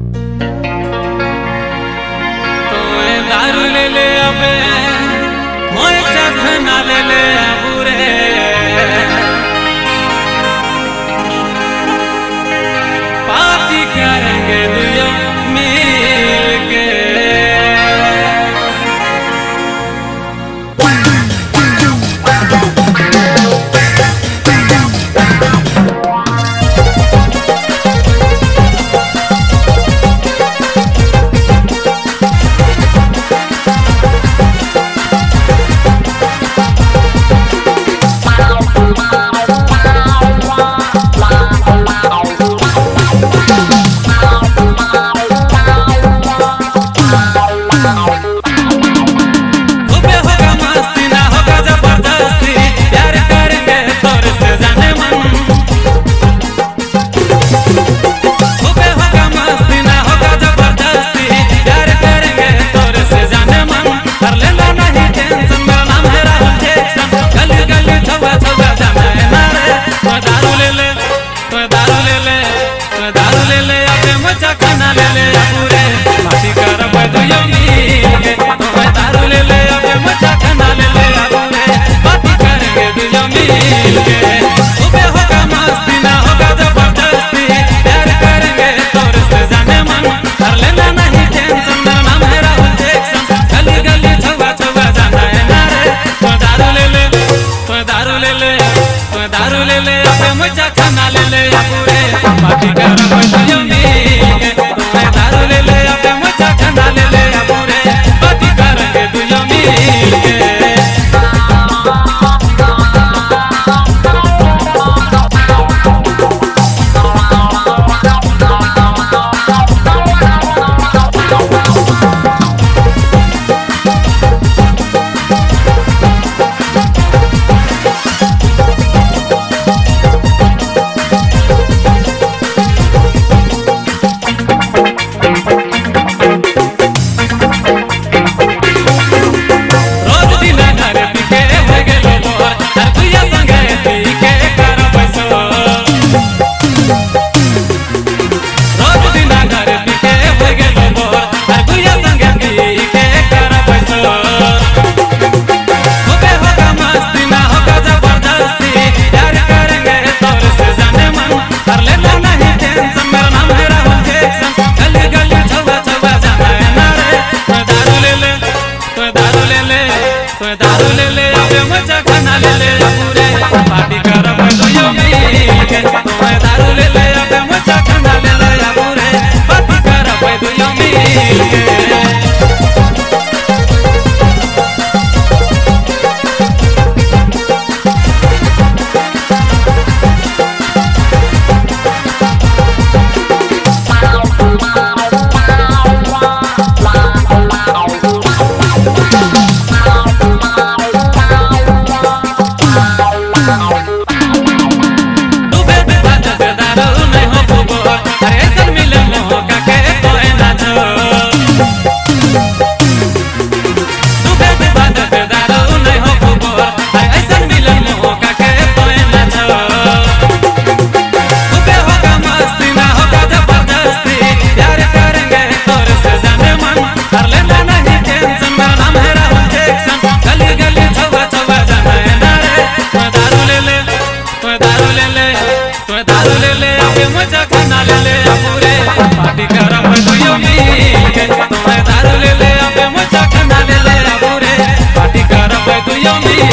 दारू ले ले अबे मोए चखना ले ले अबूरे पार्टी करेंगे दुनिया मिल के दारू ले ले अबे मजा खाना ले ले पूरे पार्टी करब दुनिया मिल के तुम्हें दारू ले ले अबे मजा खाना ले ले पूरे पार्टी करेंगे दुनिया मिल के दारू ले ले अबे मजा खाना ले ले पूरे पार्टी करब दुनिया मिल के तुम्हें दारू ले ले अबे मजा खाना ले ले पूरे पार्टी करब दुनिया मिल के दारू ले ले अबे मजा खाना ले ले पूरे पार्टी करब दुनिया मिल के तुम्हें दारू ले ले अबे मजा खाना ले ले पूरे पार्टी करब दुनिया मिल